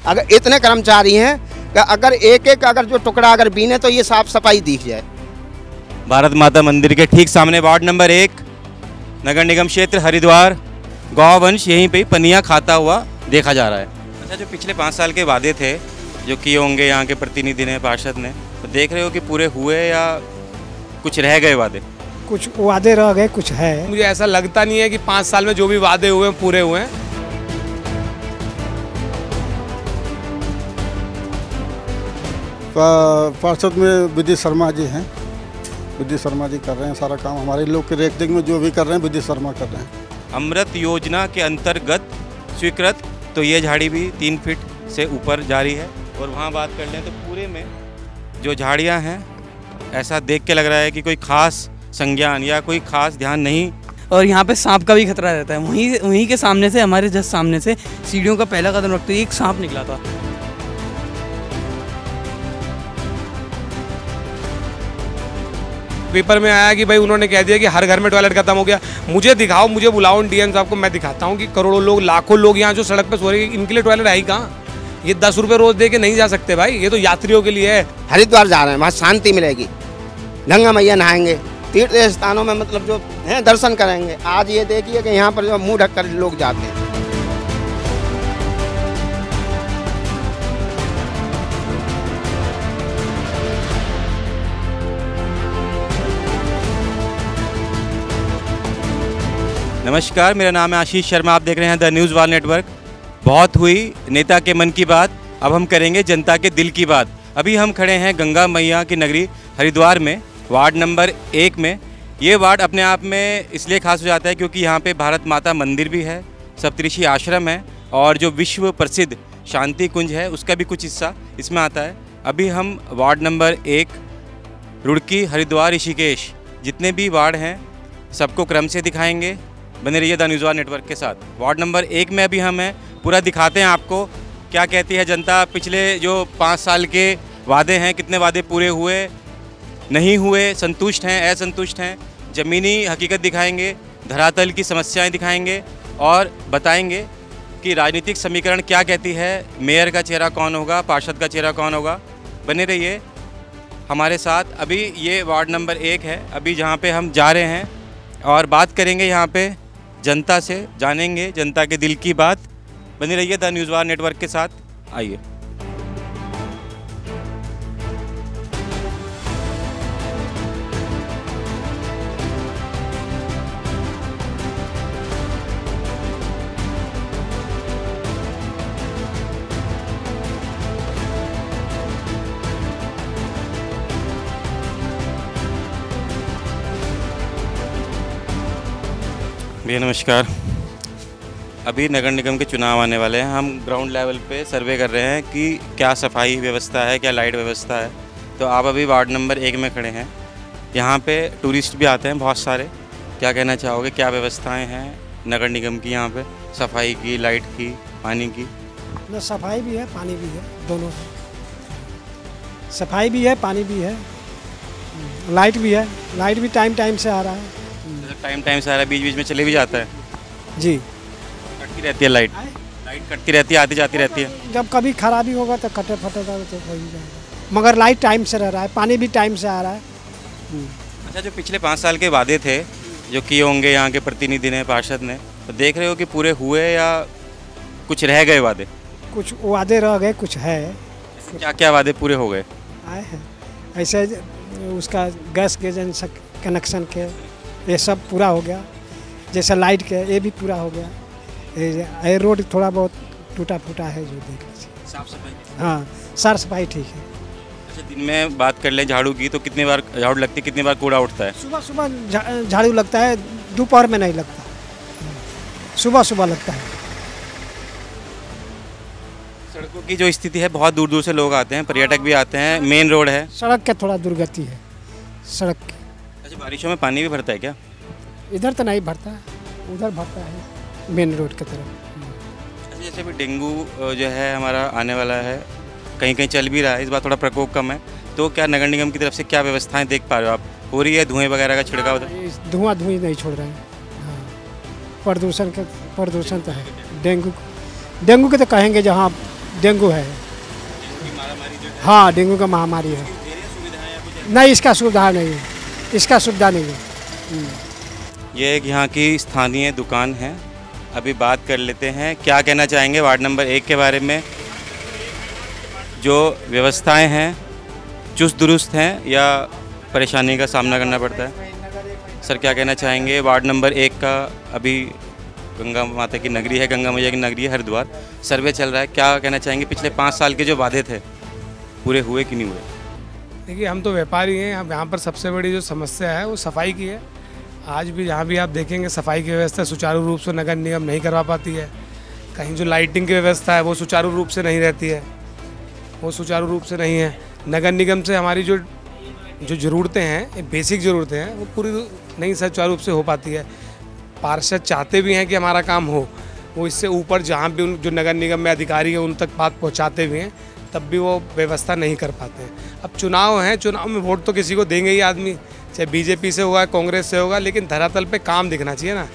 अगर इतने कर्मचारी हैं कि अगर एक एक अगर जो टुकड़ा अगर बीने तो ये साफ सफाई दिख जाए। भारत माता मंदिर के ठीक सामने वार्ड नंबर 1 नगर निगम क्षेत्र हरिद्वार गौवंश यहीं पे पनिया खाता हुआ देखा जा रहा है। अच्छा, जो पिछले 5 साल के वादे थे जो किए होंगे यहाँ के प्रतिनिधि ने, पार्षद ने, तो देख रहे हो कि पूरे हुए या कुछ रह गए वादे? कुछ वादे रह गए, कुछ है। मुझे ऐसा लगता नहीं है कि 5 साल में जो भी वादे हुए हैं पूरे हुए हैं। पार्षद में विद्युत शर्मा जी हैं। विद्युत शर्मा जी कर रहे हैं सारा काम, हमारे लोग के रेखदेख में जो भी कर रहे हैं विद्युत शर्मा कर रहे हैं। अमृत योजना के अंतर्गत स्वीकृत तो ये झाड़ी भी 3 फीट से ऊपर जा रही है। और वहाँ बात कर लें तो पूरे में जो झाड़ियाँ हैं ऐसा देख के लग रहा है कि कोई खास संज्ञान या कोई खास ध्यान नहीं। और यहाँ पे सांप का भी खतरा रहता है। वहीं के सामने से, हमारे जस्ट सामने से सीढ़ियों का पहला कदम रखते ही एक सांप निकला था। पेपर में आया कि भाई उन्होंने कह दिया कि हर घर में टॉयलेट खत्म हो गया। मुझे दिखाओ, मुझे बुलाओ डीएम साहब को, मैं दिखाता हूँ कि करोड़ों लोग, लाखों लोग यहाँ जो सड़क पर सो रहे हैं, इनके लिए टॉयलेट है ही कहाँ? ये 10 रुपये रोज दे के नहीं जा सकते भाई, ये तो यात्रियों के लिए है। हरिद्वार जा रहे हैं, वहाँ शांति मिलेगी, गंगा मैया नहाएंगे, तीर्थ स्थानों में मतलब जो है दर्शन करेंगे। आज ये देखिए कि यहाँ पर जो मुँह ढक कर लोग जाते हैं। नमस्कार, मेरा नाम है आशीष शर्मा, आप देख रहे हैं द न्यूज़ वाल नेटवर्क। बहुत हुई नेता के मन की बात, अब हम करेंगे जनता के दिल की बात। अभी हम खड़े हैं गंगा मैया की नगरी हरिद्वार में, वार्ड नंबर 1 में। ये वार्ड अपने आप में इसलिए खास हो जाता है क्योंकि यहाँ पे भारत माता मंदिर भी है, सप्तऋषि आश्रम है और जो विश्व प्रसिद्ध शांति कुंज है उसका भी कुछ हिस्सा इसमें आता है। अभी हम वार्ड नंबर 1 रुड़की, हरिद्वार, ऋषिकेश, जितने भी वार्ड हैं सबको क्रम से दिखाएंगे। बने रहिए द न्यूज़ वाल नेटवर्क के साथ। वार्ड नंबर 1 में अभी हम हैं, पूरा दिखाते हैं आपको क्या कहती है जनता। पिछले जो 5 साल के वादे हैं, कितने वादे पूरे हुए, नहीं हुए, संतुष्ट हैं, असंतुष्ट हैं, ज़मीनी हकीकत दिखाएंगे, धरातल की समस्याएं दिखाएंगे और बताएंगे कि राजनीतिक समीकरण क्या कहती है, मेयर का चेहरा कौन होगा, पार्षद का चेहरा कौन होगा। बने रहिए हमारे साथ। अभी ये वार्ड नंबर 1 है, अभी जहाँ पे हम जा रहे हैं और बात करेंगे यहाँ पे जनता से, जानेंगे जनता के दिल की बात। बनी रहिए द न्यूज़ वाल नेटवर्क के साथ, आइए। भैया नमस्कार। अभी नगर निगम के चुनाव आने वाले हैं, हम ग्राउंड लेवल पे सर्वे कर रहे हैं कि क्या सफाई व्यवस्था है, क्या लाइट व्यवस्था है। तो आप अभी वार्ड नंबर 1 में खड़े हैं, यहाँ पे टूरिस्ट भी आते हैं बहुत सारे। क्या कहना चाहोगे, क्या व्यवस्थाएं हैं नगर निगम की यहाँ पे, सफाई की, लाइट की, पानी की? न सफाई भी है, पानी भी है, दोनों। सफाई भी है, पानी भी है, लाइट भी है। लाइट भी टाइम से आ रहा है। टाइम से आ रहा है, बीच बीच में चले भी जाता है जी। कटती रहती है लाइट कटती रहती है, आती जाती रहती है। जब कभी खराबी होगा तो कटे फटेगा तो हो ही जाएगा, मगर लाइट टाइम से रह रहा है, पानी भी टाइम से आ रहा है। अच्छा, जो पिछले 5 साल के वादे थे जो किए होंगे यहाँ के प्रतिनिधि ने, पार्षद ने, तो देख रहे हो कि पूरे हुए या कुछ रह गए वादे? कुछ वादे रह गए, कुछ है। क्या क्या वादे पूरे हो गए? आए हैं ऐसे, उसका गैस के कनेक्शन के ये सब पूरा हो गया, जैसे लाइट के ये भी पूरा हो गया। ये रोड थोड़ा बहुत टूटा फूटा है जो देख लीजिए। साफ सफाई? हाँ, साफ सफाई ठीक है। अच्छा, दिन में बात कर लें झाड़ू की तो कितनी बार झाड़ू लगती है, कितनी बार कूड़ा उठता है? सुबह झाड़ू लगता है, दोपहर में नहीं लगता, सुबह लगता है। सड़कों की जो स्थिति है, बहुत दूर दूर से लोग आते हैं, पर्यटक भी आते हैं, मेन रोड है, सड़क के थोड़ा दुर्गति है सड़क की। अच्छा, बारिशों में पानी भी भरता है क्या? इधर तो नहीं भरता, उधर भरता है मेन रोड की तरफ। अच्छा, जैसे भी डेंगू जो है हमारा आने वाला है, कहीं कहीं चल भी रहा है, इस बार थोड़ा प्रकोप कम है, तो क्या नगर निगम की तरफ से क्या व्यवस्थाएं देख पा रहे हो आप? हो रही है धुएं वगैरह का छिड़काव? धुआं नहीं छोड़ रहे हैं। हाँ, प्रदूषण तो है। डेंगू के तो कहेंगे जहाँ डेंगू है। हाँ, डेंगू का महामारी है। नहीं, इसका सुविधा नहीं है, इसका सुविधा नहीं है। ये एक यहाँ की स्थानीय दुकान है। अभी बात कर लेते हैं, क्या कहना चाहेंगे वार्ड नंबर 1 के बारे में। जो व्यवस्थाएं हैं चुस्त दुरुस्त हैं या परेशानी का सामना करना पड़ता है? सर क्या कहना चाहेंगे वार्ड नंबर 1 का? अभी गंगा माता की नगरी है, गंगा मैया की नगरी है हरिद्वार, सर्वे चल रहा है, क्या कहना चाहेंगे पिछले 5 साल के जो वादे थे पूरे हुए कि नहीं हुए? देखिए, हम तो व्यापारी हैं। अब यहाँ पर सबसे बड़ी जो समस्या है वो सफाई की है। आज भी जहाँ भी आप देखेंगे सफाई की व्यवस्था सुचारू रूप से नगर निगम नहीं करवा पाती है। कहीं जो लाइटिंग की व्यवस्था है वो सुचारू रूप से नहीं रहती है, वो सुचारू रूप से नहीं है। नगर निगम से हमारी जो ज़रूरतें हैं, बेसिक ज़रूरतें हैं, वो पूरी नहीं सुचारू रूप से हो पाती है। पार्षद चाहते भी हैं कि हमारा काम हो, वो इससे ऊपर जहाँ भी उन जो नगर निगम में अधिकारी हैं उन तक बात पहुँचाते भी हैं, तब भी वो व्यवस्था नहीं कर पाते हैं। अब चुनाव हैं, चुनाव में वोट तो किसी को देंगे ही आदमी, चाहे बीजेपी से होगा, कांग्रेस से होगा, लेकिन धरातल पे काम दिखना चाहिए ना।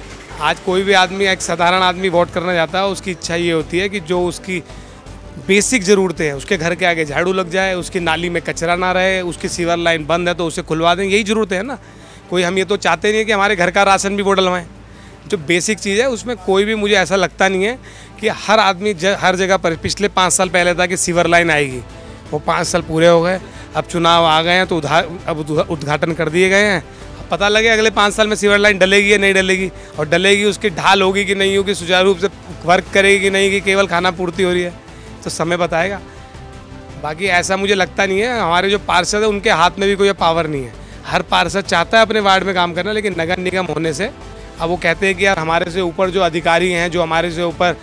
आज कोई भी आदमी, एक साधारण आदमी वोट करना चाहता है, उसकी इच्छा ये होती है कि जो उसकी बेसिक ज़रूरतें हैं, उसके घर के आगे झाड़ू लग जाए, उसकी नाली में कचरा ना रहे, उसकी सीवर लाइन बंद है तो उसे खुलवा दें, यही ज़रूरतें हैं ना। कोई हम ये तो चाहते नहीं है कि हमारे घर का राशन भी वो डलवाएँ। जो बेसिक चीज़ है उसमें कोई भी, मुझे ऐसा लगता नहीं है कि हर आदमी हर जगह पर, पिछले 5 साल पहले था कि सीवर लाइन आएगी, वो 5 साल पूरे हो गए। अब चुनाव आ गए हैं तो अब उद्घाटन कर दिए गए हैं। अब पता लगे अगले 5 साल में सीवर लाइन डलेगी या नहीं डलेगी, और डलेगी उसकी ढाल होगी कि नहीं होगी, सुचारू रूप से वर्क करेगी कि नहीं, कि केवल खाना पूर्ति हो रही है, तो समय बताएगा। बाकी ऐसा मुझे लगता नहीं है। हमारे जो पार्षद है उनके हाथ में भी कोई पावर नहीं है। हर पार्षद चाहता है अपने वार्ड में काम करना, लेकिन नगर निगम होने से अब वो कहते हैं कि यार हमारे से ऊपर जो अधिकारी हैं, जो हमारे से ऊपर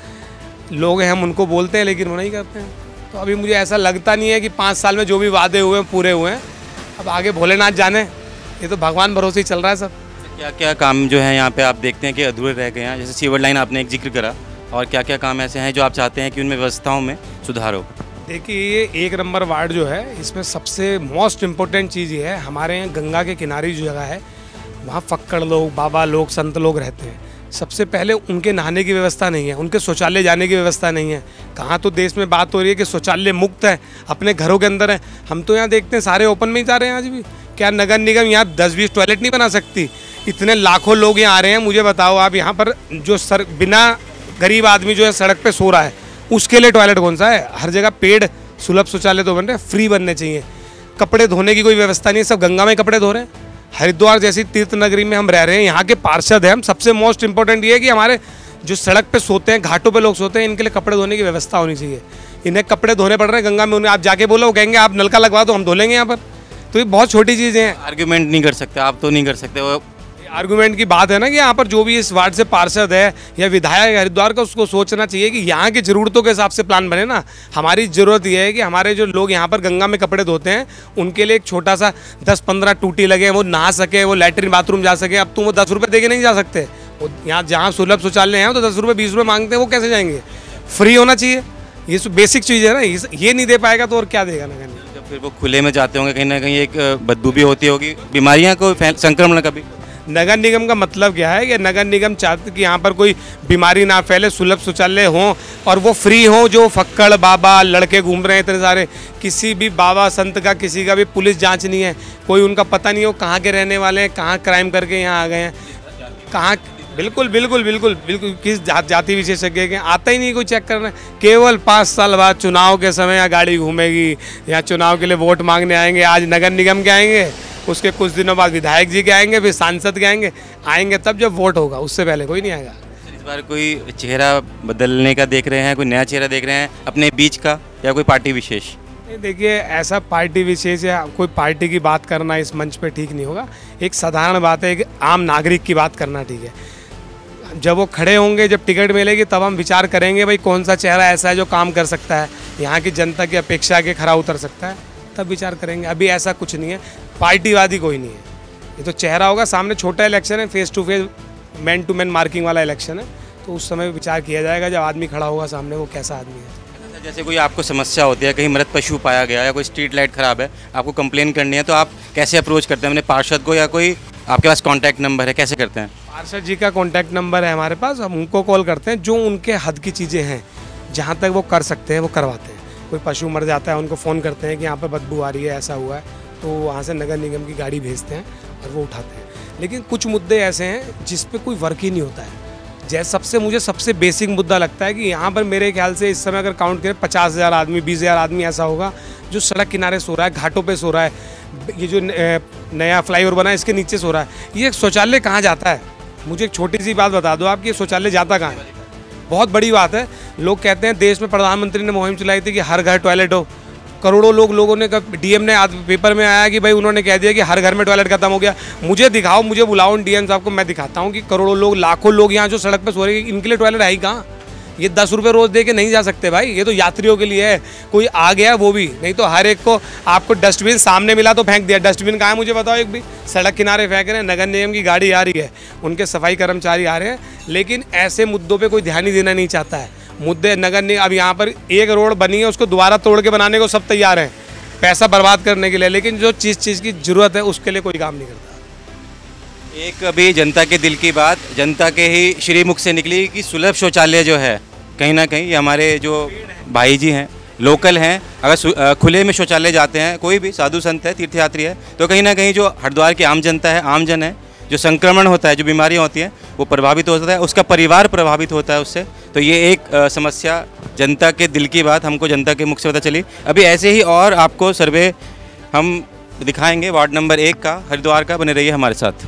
लोग हैं, हम उनको बोलते हैं लेकिन वो नहीं करते हैं। तो अभी मुझे ऐसा लगता नहीं है कि 5 साल में जो भी वादे हुए हैं पूरे हुए हैं। अब आगे भोलेनाथ जाने, ये तो भगवान भरोसे ही चल रहा है सब। क्या क्या काम जो है यहाँ पे आप देखते हैं कि अधूरे रह गए हैं? जैसे सीवर लाइन आपने एक जिक्र करा, और क्या क्या काम ऐसे हैं जो आप चाहते हैं कि उनमें व्यवस्थाओं में सुधार हो? देखिए, ये 1 नंबर वार्ड जो है, इसमें सबसे मोस्ट इम्पोर्टेंट चीज़ ये है, हमारे यहाँ गंगा के किनारे जो जगह है वहाँ फक्कड़ लोग, बाबा लोग, संत लोग रहते हैं। सबसे पहले उनके नहाने की व्यवस्था नहीं है, उनके शौचालय जाने की व्यवस्था नहीं है। कहाँ तो देश में बात हो रही है कि शौचालय मुक्त है, अपने घरों के अंदर है, हम तो यहाँ देखते हैं सारे ओपन में ही जा रहे हैं आज भी। क्या नगर निगम यहाँ 10-20 टॉयलेट नहीं बना सकती? इतने लाखों लोग यहाँ आ रहे हैं, मुझे बताओ आप, यहाँ पर जो बिना गरीब आदमी जो है सड़क पर सो रहा है, उसके लिए टॉयलेट कौन सा है? हर जगह पेड सुलभ शौचालय तो बन रहे हैं, फ्री बनने चाहिए। कपड़े धोने की कोई व्यवस्था नहीं है, सब गंगा में कपड़े धो रहे हैं। हरिद्वार जैसी तीर्थ नगरी में हम रह रहे हैं, यहाँ के पार्षद हैं हम। सबसे मोस्ट इंपॉर्टेंट ये है कि हमारे जो सड़क पे सोते हैं, घाटों पे लोग सोते हैं, इनके लिए कपड़े धोने की व्यवस्था होनी चाहिए। इन्हें कपड़े धोने पड़ रहे हैं गंगा में, उन्हें आप जाके बोलो, वो कहेंगे आप नलका लगवा दो, हम धो लेंगे यहाँ पर। तो ये बहुत छोटी चीज़ें हैं। आर्ग्यूमेंट नहीं कर सकते आप, तो नहीं कर सकते वो आर्गूमेंट की बात है ना कि यहाँ पर जो भी इस वार्ड से पार्षद है या विधायक हरिद्वार का, उसको सोचना चाहिए कि यहाँ की ज़रूरतों के हिसाब से प्लान बने ना। हमारी ज़रूरत ये है कि हमारे जो लोग यहाँ पर गंगा में कपड़े धोते हैं, उनके लिए एक छोटा सा 10-15 टूटी लगे, वो नहा सके, वो लैट्रिन बाथरूम जा सके। अब तुम वो 10 रुपये दे के नहीं जा सकते। वो यहाँ जहाँ सुलभ शौचालय हैं तो 10 रुपये 20 रुपये मांगते हैं, वो कैसे जाएंगे? फ्री होना चाहिए, ये बेसिक चीज़ है ना। ये नहीं दे पाएगा तो और क्या देगा नगर निगम? फिर वो खुले में जाते होंगे, कहीं ना कहीं एक बदबू भी होती होगी, बीमारियाँ को संक्रमण कभी? नगर निगम का मतलब क्या है कि नगर निगम चाहते कि यहाँ पर कोई बीमारी ना फैले, सुलभ शौचालय हों और वो फ्री हों। जो फक्कड़ बाबा लड़के घूम रहे हैं इतने सारे, किसी भी बाबा संत का किसी का भी पुलिस जांच नहीं है, कोई उनका पता नहीं हो कहाँ के रहने वाले हैं, कहाँ क्राइम करके यहाँ आ गए हैं, कहाँ। बिल्कुल बिल्कुल बिल्कुल बिल्कुल किस जाति विशेषज्ञ के आता ही नहीं कोई चेक करना। केवल 5 साल बाद चुनाव के समय यहाँ गाड़ी घूमेगी, या चुनाव के लिए वोट मांगने आएंगे। आज नगर निगम के आएंगे, उसके कुछ दिनों बाद विधायक जी के आएंगे, फिर सांसद के आएंगे तब जब वोट होगा, उससे पहले कोई नहीं आएगा। इस बार कोई चेहरा बदलने का देख रहे हैं, कोई नया चेहरा देख रहे हैं अपने बीच का, या कोई पार्टी विशेष? देखिए, ऐसा पार्टी विशेष या कोई पार्टी की बात करना इस मंच पे ठीक नहीं होगा। एक साधारण बात है, एक आम नागरिक की बात करना ठीक है। जब वो खड़े होंगे, जब टिकट मिलेगी, तब हम विचार करेंगे भाई कौन सा चेहरा ऐसा है जो काम कर सकता है, यहाँ की जनता की अपेक्षा के खरा उतर सकता है, तब विचार करेंगे। अभी ऐसा कुछ नहीं है, पार्टीवादी कोई नहीं है। ये तो चेहरा होगा सामने, छोटा इलेक्शन है, face to face man to man marking वाला इलेक्शन है, तो उस समय विचार किया जाएगा जब आदमी खड़ा होगा सामने, वो कैसा आदमी है। जैसे कोई आपको समस्या होती है, कहीं मृत पशु पाया गया या कोई स्ट्रीट लाइट खराब है, आपको कंप्लेन करनी है, तो आप कैसे अप्रोच करते हैं अपने पार्षद को, या कोई आपके पास कॉन्टैक्ट नंबर है, कैसे करते हैं? पार्षद जी का कॉन्टैक्ट नंबर है हमारे पास, हम उनको कॉल करते हैं। जो उनके हद की चीज़ें हैं, जहाँ तक वो कर सकते हैं वो करवाते हैं। कोई पशु मर जाता है उनको फ़ोन करते हैं कि यहाँ पर बदबू आ रही है, ऐसा हुआ है, तो वहाँ से नगर निगम की गाड़ी भेजते हैं और वो उठाते हैं। लेकिन कुछ मुद्दे ऐसे हैं जिस पे कोई वर्क ही नहीं होता है। जैसे मुझे सबसे बेसिक मुद्दा लगता है कि यहाँ पर मेरे ख्याल से इस समय अगर काउंट करें 50,000 आदमी 20,000 आदमी ऐसा होगा जो सड़क किनारे सो रहा है, घाटों पे सो रहा है, ये जो नया फ्लाईओवर बना है इसके नीचे सो रहा है। ये शौचालय कहाँ जाता है? मुझे एक छोटी सी बात बता दो आप कि ये शौचालय जाता कहाँ है? बहुत बड़ी बात है। लोग कहते हैं देश में प्रधानमंत्री ने मुहिम चलाई थी कि हर घर टॉयलेट हो। करोड़ों लोगों ने डीएम ने आज पेपर में आया कि भाई उन्होंने कह दिया कि हर घर में टॉयलेट खत्म हो गया। मुझे दिखाओ, मुझे बुलाओ डीएम साहब को, मैं दिखाता हूँ कि करोड़ों लोग, लाखों लोग यहाँ जो सड़क पर सो रहे हैं, इनके लिए टॉयलेट है ही कहाँ? ये 10 रुपये रोज़ दे के नहीं जा सकते भाई, ये तो यात्रियों के लिए है। कोई आ गया वो भी नहीं, तो हर एक को आपको डस्टबिन सामने मिला तो फेंक दिया। डस्टबिन कहाँ है मुझे बताओ एक भी? सड़क किनारे फेंक रहे हैं। नगर निगम की गाड़ी आ रही है, उनके सफाई कर्मचारी आ रहे हैं, लेकिन ऐसे मुद्दों पे कोई ध्यान ही देना नहीं चाहता है। मुद्दे नगर निगम, अब यहाँ पर एक रोड बनी है उसको दोबारा तोड़ के बनाने को सब तैयार हैं, पैसा बर्बाद करने के लिए, लेकिन जो चीज़ की ज़रूरत है उसके लिए कोई काम नहीं करता। एक अभी जनता के दिल की बात, जनता के ही श्रीमुख से निकली कि सुलभ शौचालय जो है कहीं ना कहीं हमारे जो भाई जी हैं, लोकल हैं, अगर खुले में शौचालय जाते हैं, कोई भी साधु संत है, तीर्थयात्री है, तो कहीं ना कहीं जो हरिद्वार की आम जनता है, आम जन है, जो संक्रमण होता है, जो बीमारियां होती हैं, वो प्रभावित होता है, उसका परिवार प्रभावित होता है उससे। तो ये एक समस्या, जनता के दिल की बात, हमको जनता के मुख से पता चली। अभी ऐसे ही और आपको सर्वे हम दिखाएंगे वार्ड नंबर 1 का, हरिद्वार का। बने रहिए हमारे साथ।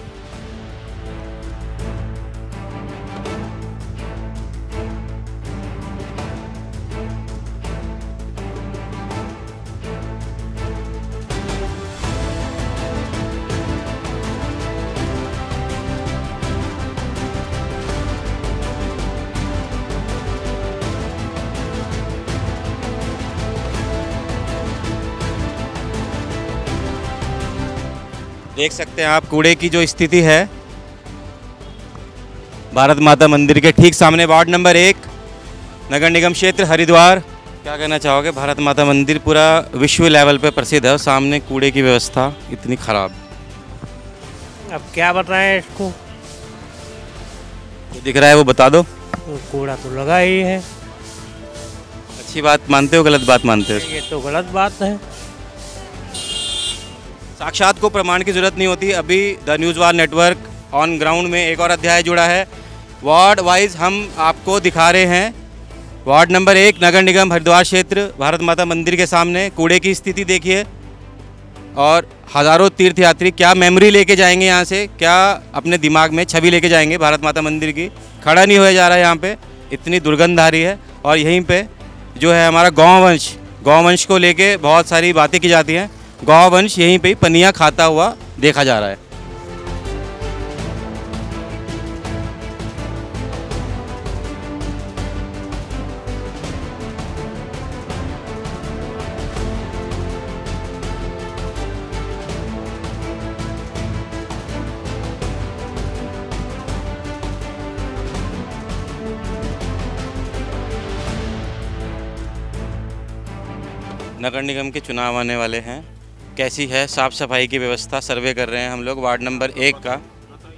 देख सकते हैं आप कूड़े की जो स्थिति है भारत माता मंदिर के ठीक सामने, वार्ड नंबर 1, नगर निगम क्षेत्र हरिद्वार। क्या कहना चाहोगे? भारत माता मंदिर पूरा विश्व लेवल पे प्रसिद्ध है और सामने कूड़े की व्यवस्था इतनी खराब। अब क्या बताएं इसको? जो दिख रहा है वो बता दो। कूड़ा तो लगा ही है। अच्छी बात मानते हो, गलत बात मानते हो? ये तो गलत बात है। साक्षात को प्रमाण की जरूरत नहीं होती। अभी the news wall network on ground में एक और अध्याय जुड़ा है। वार्ड वाइज हम आपको दिखा रहे हैं। वार्ड नंबर 1, नगर निगम हरिद्वार क्षेत्र, भारत माता मंदिर के सामने कूड़े की स्थिति देखिए। और हज़ारों तीर्थयात्री क्या मेमोरी लेके जाएंगे यहाँ से, क्या अपने दिमाग में छवि लेके जाएंगे भारत माता मंदिर की? खड़ा नहीं होया जा रहा है यहाँ पे, इतनी दुर्गंध आ रही है। और यहीं पे जो है हमारा गौवंश को लेके बहुत सारी बातें की जाती हैं। गौवंश यहीं पे पनिया खाता हुआ देखा जा रहा है। नगर निगम के चुनाव आने वाले हैं, कैसी है साफ सफाई की व्यवस्था? सर्वे कर रहे हैं हम लोग वार्ड नंबर 1 का। आप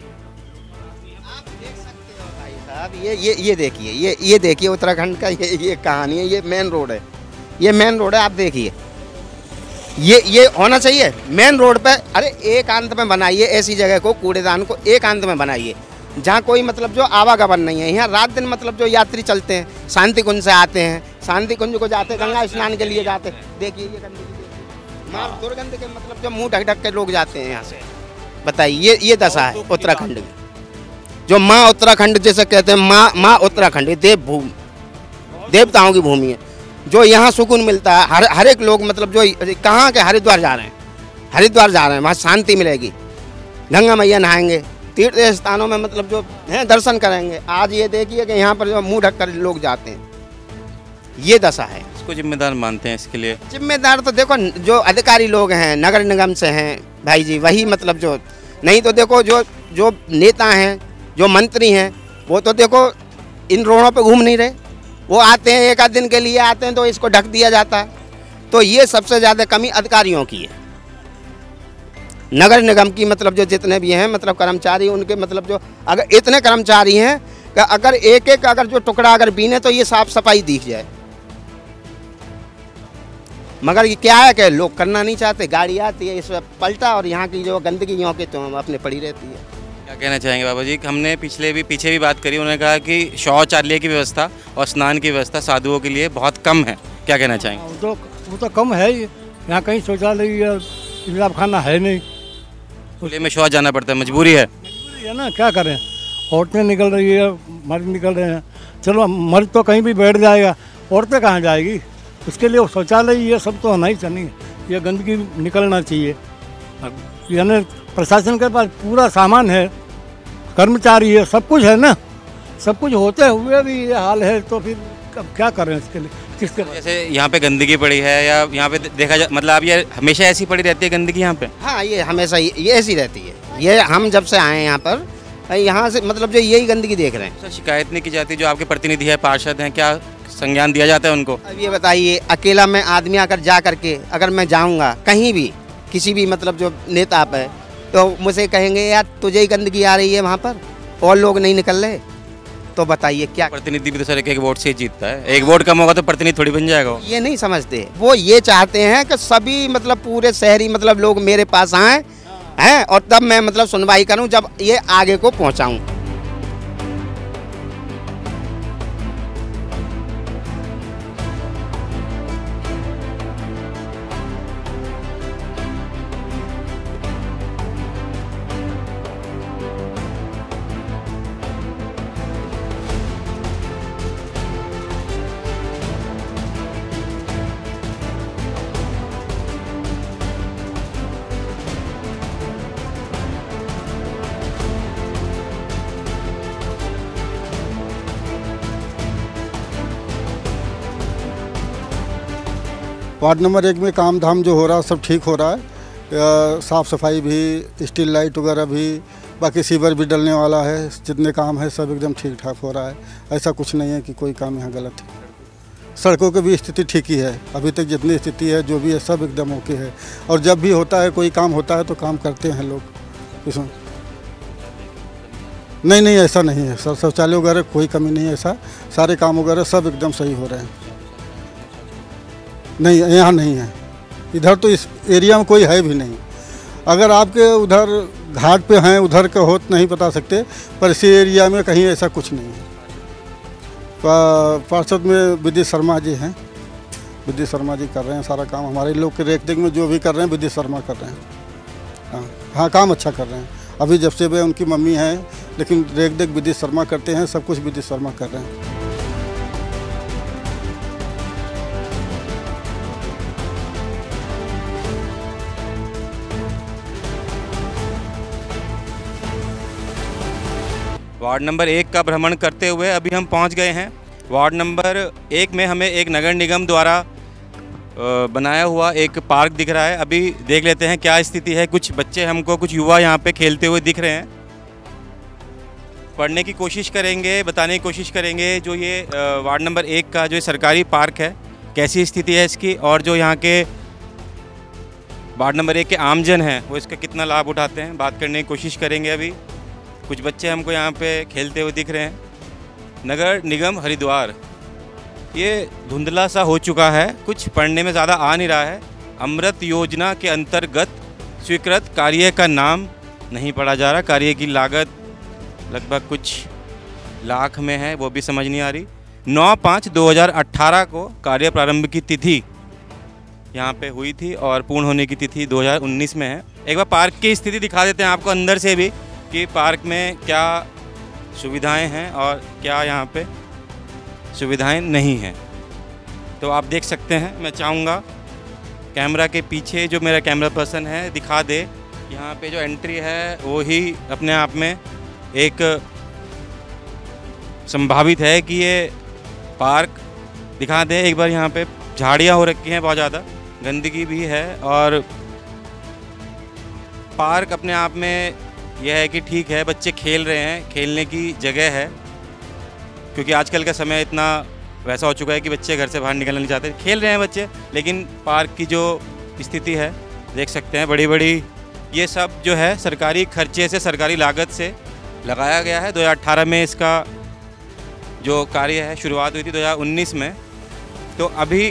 देख सकते हो भाई साहब, ये देखिए उत्तराखंड का ये कहानी है। ये मेन रोड है, ये मेन रोड है। आप देखिए, ये होना चाहिए मेन रोड पे। अरे एकांत में बनाइए ऐसी जगह को, कूड़ेदान को एकांत में बनाइए जहाँ कोई मतलब जो आवागमन नहीं है। यहाँ रात दिन मतलब जो यात्री चलते हैं, शांति कुंज से आते हैं, शांति कुंज को जाते हैं, गंगा स्नान के लिए जाते हैं। देखिए ये गंदगी, माँ दुर्गंध के मतलब जो मुंह ढक ढक के लोग जाते हैं यहाँ से। बताइए ये दशा है उत्तराखंड में। जो माँ उत्तराखंड जैसे कहते हैं, माँ उत्तराखंड ये देवभूमि, देवताओं की भूमि है। जो यहाँ सुकून मिलता है, हर एक लोग मतलब जो कहाँ के हरिद्वार जा रहे हैं, हरिद्वार जा रहे हैं, वहाँ शांति मिलेगी। गंगा मैया नहाएंगे, तीर्थ स्थानों में मतलब जो है दर्शन करेंगे। आज ये देखिए कि यहाँ पर जो मुँह ढक कर लोग जाते हैं, ये दशा है। इसको जिम्मेदार मानते हैं इसके लिए? जिम्मेदार तो देखो जो अधिकारी लोग हैं नगर निगम से हैं भाई जी, वही मतलब जो, नहीं तो देखो जो नेता हैं, जो मंत्री हैं, वो तो देखो इन रोडों पे घूम नहीं रहे। वो आते हैं एक आध दिन के लिए आते हैं तो इसको ढक दिया जाता है। तो ये सबसे ज़्यादा कमी अधिकारियों की है। नगर निगम की मतलब जो जितने भी हैं मतलब कर्मचारी, उनके मतलब जो अगर इतने कर्मचारी हैं कि अगर एक एक अगर जो टुकड़ा अगर बीने तो ये साफ सफाई दिख जाए, मगर ये क्या है कि लोग करना नहीं चाहते। गाड़ी आती है, इस पर पलटा और यहाँ की जो गंदगी यहाँ की तो अपने पड़ी रहती है। क्या कहना चाहेंगे बाबा जी? हमने पीछे भी बात करी, उन्होंने कहा कि शौचालय की व्यवस्था और स्नान की व्यवस्था साधुओं के लिए बहुत कम है, क्या कहना चाहेंगे? वो तो कम है ही, यहाँ कहीं शौचालय या पेशाब खाना है नहीं, खुले में शौच जाना पड़ता है, मजबूरी है। है ना, क्या करें। औरतें निकल रही है, मर्द निकल रहे हैं। चलो मर्द तो कहीं भी बैठ जाएगा, औरतें कहाँ जाएगी? उसके लिए शौचालय ये सब तो होना ही चाहिए, ये गंदगी निकलना चाहिए। यानी प्रशासन के पास पूरा सामान है, कर्मचारी है, सब कुछ है ना, सब कुछ होते हुए भी ये हाल है, तो फिर अब क्या करें इसके लिए? किसके जैसे यहाँ पे गंदगी पड़ी है या यहाँ पे देखा जाए, मतलब अब ये हमेशा ऐसी पड़ी रहती है गंदगी यहाँ पे? हाँ, ये हमेशा ये ऐसी रहती है। ये हम जब से आए हैं यहाँ पर, यहाँ से मतलब जो यही गंदगी देख रहे हैं। सर, शिकायत नहीं की जाती? जो आपके प्रतिनिधि है, पार्षद हैं, क्या संज्ञान दिया जाता है उनको? अब ये बताइए, अकेला मैं आदमी आकर जा करके अगर मैं जाऊँगा कहीं भी, किसी भी मतलब जो नेता पे, तो मुझे कहेंगे यार तुझे ही गंदगी आ रही है वहाँ पर और लोग नहीं निकल रहे, तो बताइए क्या? प्रतिनिधि भी तो सर एक वोट से ही जीतता है, एक वोट कम होगा तो प्रतिनिधि थोड़ी बन जाएगा वो। ये नहीं समझते, वो ये चाहते हैं कि सभी मतलब पूरे शहरी मतलब लोग मेरे पास आएँ हैं और तब मैं मतलब सुनवाई करूँ, जब ये आगे को पहुँचाऊँ। वार्ड नंबर 1 में काम धाम जो हो रहा है सब ठीक हो रहा है। साफ़ सफाई भी, स्ट्रीट लाइट वगैरह भी, बाकी सीवर भी डलने वाला है, जितने काम है सब एकदम ठीक ठाक हो रहा है। ऐसा कुछ नहीं है कि कोई काम यहाँ गलत है। सड़कों की भी स्थिति ठीक ही है, अभी तक जितनी स्थिति है जो भी है सब एकदम ओके है। और जब भी होता है कोई काम होता है तो काम करते हैं लोग इसमें। नहीं ऐसा नहीं है सर, शौचालय वगैरह कोई कमी नहीं है, ऐसा सारे काम वगैरह सब एकदम सही हो रहे हैं। नहीं, यहाँ नहीं है, इधर तो इस एरिया में कोई है भी नहीं। अगर आपके उधर घाट पे हैं, उधर का हो तो नहीं बता सकते, पर इसी एरिया में कहीं ऐसा कुछ नहीं है। पार्षद में विद्युत शर्मा जी हैं, विद्युत शर्मा जी कर रहे हैं सारा काम। हमारे लोग के रेख देख में जो भी कर रहे हैं विद्युत शर्मा कर रहे हैं। हाँ, काम अच्छा कर रहे हैं। अभी जब से वे उनकी मम्मी हैं, लेकिन रेख देख विद्युत शर्मा करते हैं, सब कुछ विद्युत शर्मा कर रहे हैं। वार्ड नंबर 1 का भ्रमण करते हुए अभी हम पहुंच गए हैं वार्ड नंबर 1 में। हमें एक नगर निगम द्वारा बनाया हुआ एक पार्क दिख रहा है। अभी देख लेते हैं क्या स्थिति है। कुछ बच्चे हमको, कुछ युवा यहाँ पे खेलते हुए दिख रहे हैं। पढ़ने की कोशिश करेंगे, बताने की कोशिश करेंगे जो ये वार्ड नंबर 1 का जो सरकारी पार्क है कैसी स्थिति है इसकी, और जो यहाँ के वार्ड नंबर 1 के आमजन हैं वो इसका कितना लाभ उठाते हैं, बात करने की कोशिश करेंगे। अभी कुछ बच्चे हमको यहाँ पे खेलते हुए दिख रहे हैं। नगर निगम हरिद्वार ये धुंधला सा हो चुका है, कुछ पढ़ने में ज़्यादा आ नहीं रहा है। अमृत योजना के अंतर्गत स्वीकृत कार्य का नाम नहीं पढ़ा जा रहा। कार्य की लागत लगभग कुछ लाख में है, वो भी समझ नहीं आ रही। 9/5/2018 को कार्य प्रारंभ की तिथि यहाँ पे हुई थी और पूर्ण होने की तिथि 2019 में है। एक बार पार्क की स्थिति दिखा देते हैं आपको अंदर से भी कि पार्क में क्या सुविधाएं हैं और क्या यहाँ पे सुविधाएं नहीं हैं। तो आप देख सकते हैं। मैं चाहूँगा कैमरा के पीछे जो मेरा कैमरा पर्सन है दिखा दे। यहाँ पे जो एंट्री है वो ही अपने आप में एक संभावित है कि ये पार्क दिखा दे एक बार। यहाँ पे झाड़ियाँ हो रखी हैं, बहुत ज़्यादा गंदगी भी है, और पार्क अपने आप में यह है कि ठीक है, बच्चे खेल रहे हैं, खेलने की जगह है, क्योंकि आजकल का समय इतना वैसा हो चुका है कि बच्चे घर से बाहर निकलना नहीं चाहते। खेल रहे हैं बच्चे, लेकिन पार्क की जो स्थिति है देख सकते हैं। बड़ी बड़ी ये सब जो है सरकारी खर्चे से, सरकारी लागत से लगाया गया है। 2018 में इसका जो कार्य है शुरुआत हुई थी 2019 में। तो अभी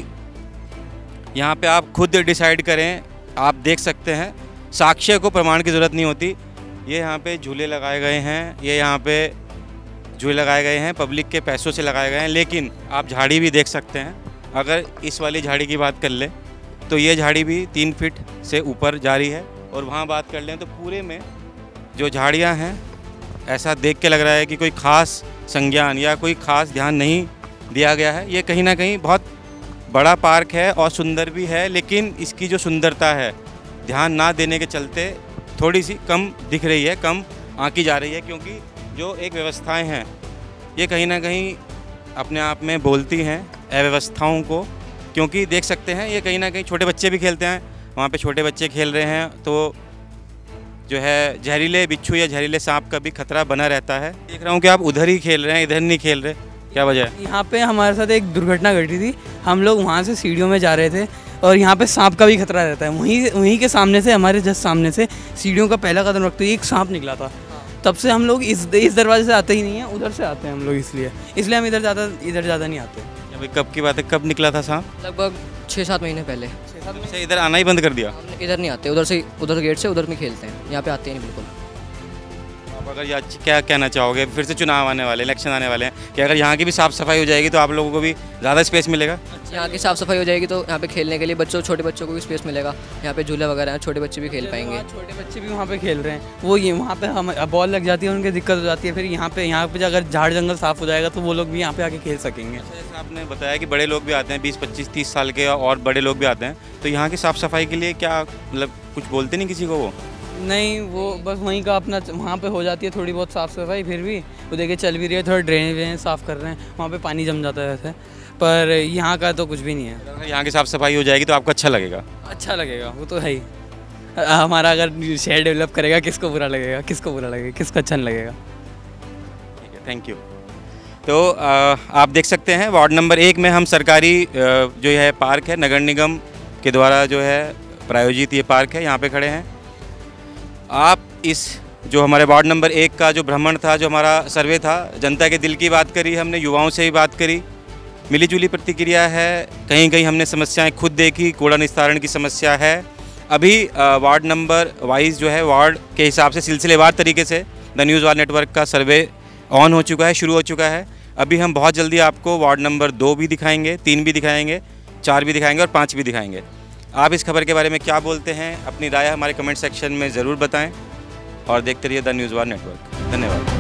यहाँ पे आप खुद डिसाइड करें, आप देख सकते हैं, साक्ष्य को प्रमाण की ज़रूरत नहीं होती। ये यहाँ पे झूले लगाए गए हैं, ये यहाँ पे झूले लगाए गए हैं, पब्लिक के पैसों से लगाए गए हैं। लेकिन आप झाड़ी भी देख सकते हैं। अगर इस वाली झाड़ी की बात कर लें तो ये झाड़ी भी 3 फीट से ऊपर जा रही है, और वहाँ बात कर लें तो पूरे में जो झाड़ियाँ हैं, ऐसा देख के लग रहा है कि कोई ख़ास संज्ञान या कोई ख़ास ध्यान नहीं दिया गया है। ये कहीं ना कहीं बहुत बड़ा पार्क है और सुंदर भी है, लेकिन इसकी जो सुंदरता है ध्यान ना देने के चलते थोड़ी सी कम दिख रही है, कम आंकी जा रही है। क्योंकि जो एक व्यवस्थाएं हैं ये कहीं ना कहीं अपने आप में बोलती हैं अव्यवस्थाओं को। क्योंकि देख सकते हैं ये कहीं ना कहीं छोटे बच्चे भी खेलते हैं, वहाँ पे छोटे बच्चे खेल रहे हैं, तो जो है जहरीले बिच्छू या जहरीले सांप का भी खतरा बना रहता है। देख रहा हूँ कि आप उधर ही खेल रहे हैं, इधर नहीं खेल रहे, क्या वजह है? यहाँ पे हमारे साथ एक दुर्घटना घटी थी। हम लोग वहाँ से सीढ़ियों में जा रहे थे और यहाँ पे सांप का भी खतरा रहता है। वहीं के सामने से, हमारे जस्ट सामने से सीढ़ियों का पहला कदम रखते ही एक सांप निकला था। तब से हम लोग इस दरवाजे से आते ही नहीं हैं, उधर से आते हैं हम लोग। इसलिए हम इधर ज़्यादा नहीं आते। अभी कब की बात है, कब निकला था सांप? लगभग 6-7 महीने पहले। से इधर आना ही बंद कर दिया? हम इधर नहीं आते, उधर गेट से उधर में खेलते हैं, यहाँ पे आते ही नहीं बिल्कुल। आप अगर क्या कहना चाहोगे, फिर से चुनाव आने वाले, इलेक्शन आने वाले हैं, कि अगर यहाँ की भी साफ़ सफाई हो जाएगी तो आप लोगों को भी ज़्यादा स्पेस मिलेगा? यहाँ की साफ़ सफाई हो जाएगी तो यहाँ पे खेलने के लिए छोटे बच्चों को भी स्पेस मिलेगा। यहाँ पे झूले वगैरह हैं, छोटे बच्चे भी खेल पाएंगे। छोटे बच्चे भी वहाँ पे खेल रहे हैं, वो ये वहाँ पे हम बॉल लग जाती है, उनकी दिक्कत हो जाती है। फिर यहाँ पे अगर झाड़ जंगल साफ़ हो जाएगा तो वो लोग भी यहाँ पे आके खेल सकेंगे। जैसे आपने बताया कि बड़े लोग भी आते हैं, 20, 25, 30 साल के और बड़े लोग भी आते हैं, तो यहाँ की साफ़ सफाई के लिए क्या मतलब कुछ बोलते नहीं किसी को? वो नहीं, वो बस वहीं का अपना वहाँ पे हो जाती है थोड़ी बहुत साफ़ सफाई। फिर भी वो देखिए चल भी रही है, थोड़ा ड्रेनेज साफ़ कर रहे हैं, वहाँ पे पानी जम जाता है वैसे, पर यहाँ का तो कुछ भी नहीं है। यहाँ की साफ़ सफाई हो जाएगी तो आपको अच्छा लगेगा? अच्छा लगेगा, वो तो है ही। हमारा अगर शहर डेवलप करेगा, किसको बुरा लगेगा, किसको अच्छा नहीं लगेगा। ठीक है, थैंक यू। तो आप देख सकते हैं वार्ड नंबर 1 में हम सरकारी जो है पार्क है, नगर निगम के द्वारा जो है प्रायोजित ये पार्क है, यहाँ पे खड़े हैं। आप इस जो हमारे वार्ड नंबर 1 का जो भ्रमण था, जो हमारा सर्वे था, जनता के दिल की बात करी हमने, युवाओं से भी बात करी, मिलीजुली प्रतिक्रिया है। कहीं कहीं हमने समस्याएं खुद देखी, कूड़ा निस्तारण की समस्या है। अभी वार्ड नंबर वाइज जो है वार्ड के हिसाब से सिलसिलेवार तरीके से द न्यूज़ वाल नेटवर्क का सर्वे ऑन हो चुका है, शुरू हो चुका है। अभी हम बहुत जल्दी आपको वार्ड नंबर 2 भी दिखाएंगे, 3 भी दिखाएंगे, 4 भी दिखाएंगे और 5 भी दिखाएंगे। आप इस खबर के बारे में क्या बोलते हैं, अपनी राय हमारे कमेंट सेक्शन में ज़रूर बताएं और देखते रहिए द न्यूज़ वाल नेटवर्क। धन्यवाद।